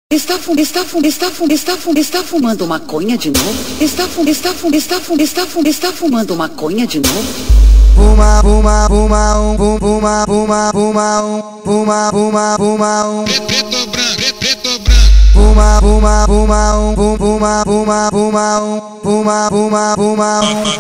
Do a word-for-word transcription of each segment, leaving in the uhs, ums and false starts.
Está fumando, está fumando, está fumando, está fumando, está fumando maconha de novo. Está fumando, está fumando, está fumando, está fumando, está fumando maconha de novo. Puma, puma, puma, um, pum, puma, puma, puma, um, puma, puma, puma, um. Preto branco, preto branco. Puma, puma, puma, um, pum, puma, puma, puma, um, puma, puma, puma,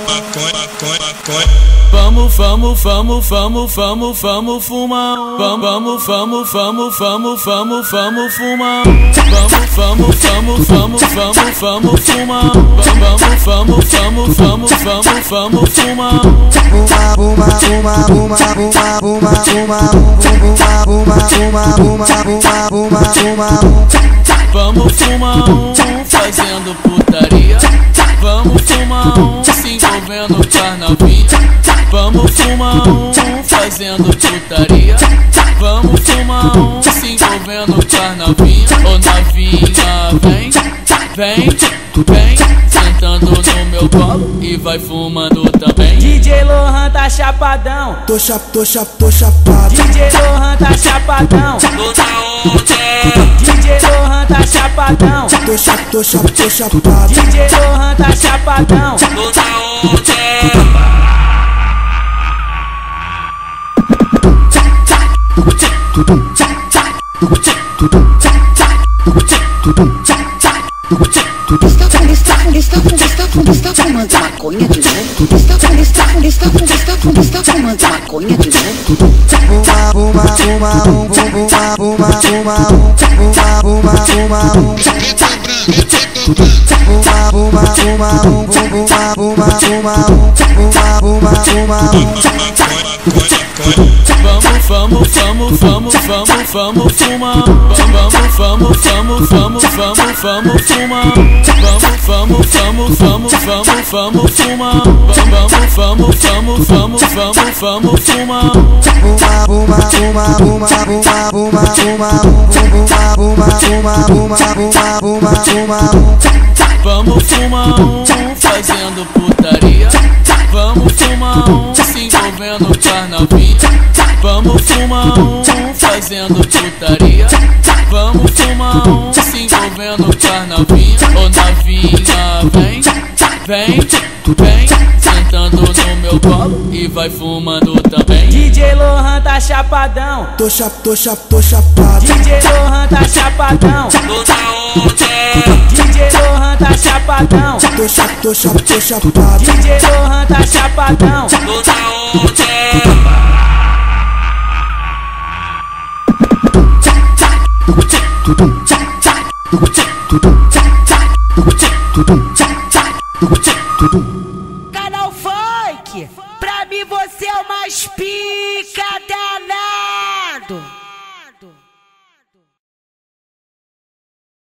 um. Vamos, vamos, vamos, vamos, vamos, vamos fumar. Vamos, vamos, vamos, vamos, vamos, vamos fumar. Vamos, vamos, vamos, vamos, vamos, vamos fumar. Vamos, vamos, vamos, vamos, vamos, vamos fumar. Puma, puma, puma, puma, puma, puma, puma, puma, puma, puma, puma, puma, puma, puma. Vamos fumar um, fazendo putaria. Vamos fumar um, se envolvendo com a novinha. Vamos fumar um, fazendo putaria. Vamos fumar um, se envolvendo com a novinha. Ô novinha, vem, vem, vem, sentando no meu colo e vai fumando também. D J Lohan tá chapadão. Tô chap, tô chap, tô chapado. D J Lohan tá chapadão. Tô na onda. D J Lohan tá chapadão. Tô chap, tô chap, tô chapado. D J Lohan tá chapadão. Tô na onda. Está fumando, está fumando, está fumando, está fumando, está fumando maconha de novo. Está fumando, está fumando, está fumando, está fumando, está fumando maconha de novo. Puma, puma, puma, um, puma, puma, puma, um, puma, puma, puma, um. Preto branco, preto branco. Puma, puma, puma, um, puma, puma, puma, um, puma, puma, puma, um. Vamos, vamos, vamos, vamos, vamos, vamos fumar. Vamos, vamos, vamos, vamos, vamos, vamos fumar. Vamos, vamos, vamos, vamos, vamos, vamos fumar. Vamos, vamos, vamos, vamos, vamos, vamos fumar. Puma, puma, puma, puma, puma, puma, puma, um, puma, puma, puma, puma, puma, puma, puma, um. Vamos fumar um, fazendo putaria. Vamos fumar um, se envolvendo com a novinha. Vamos fumar um, fazendo putaria. Vamos fumar um, se envolvendo com a novinha. Ô novinha, vem, vem, vem, sentando no meu colo e vai fumando também. D J Lohan tá chapadão. Tô chap, tô chap, tô chapado. D J Lohan tá chapadão. Tô na onda. D J Lohan tá chapadão. Tô chap, tô chap, tô chapado. D J Lohan tá chapadão. Tô na onda. Canal Funk, pra mim você é o mais pica danado.